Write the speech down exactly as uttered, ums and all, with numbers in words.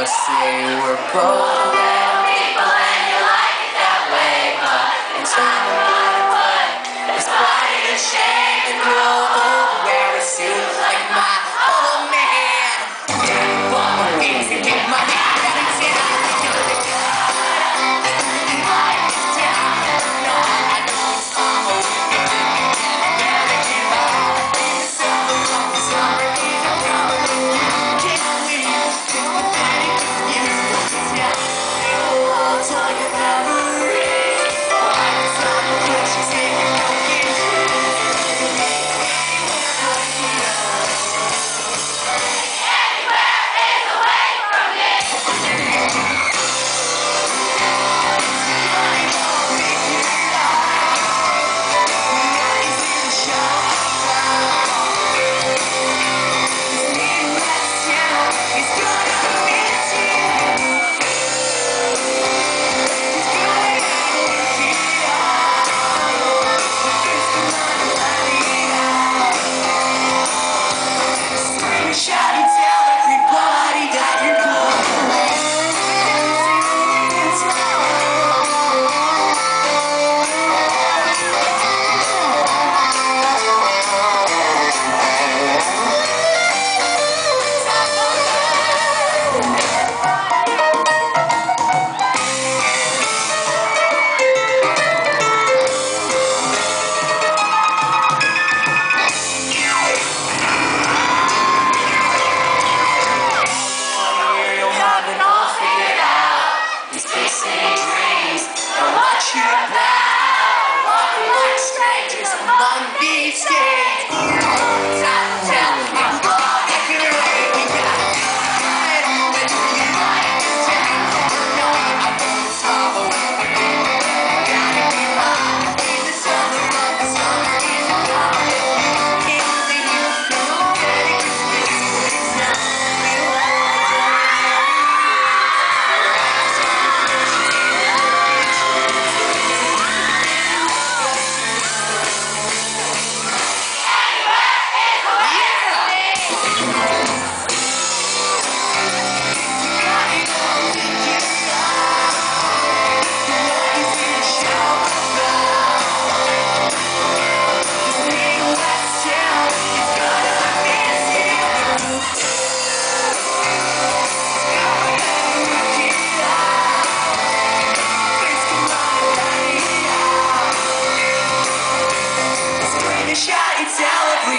say we're both little people and you like it that way, but in time we're gonna put this body to shame and grow old, wear a suit like my old man. Yeah, but my things can get my head out of town. You about walking like strangers among these skates. Time to tell I'm fucking right. We got it when you like to tell. No, I won't stop away. Gotta be mine. The summer of the summer is gone. Can't believe you know that Christmas is now. Shout it, celebrate.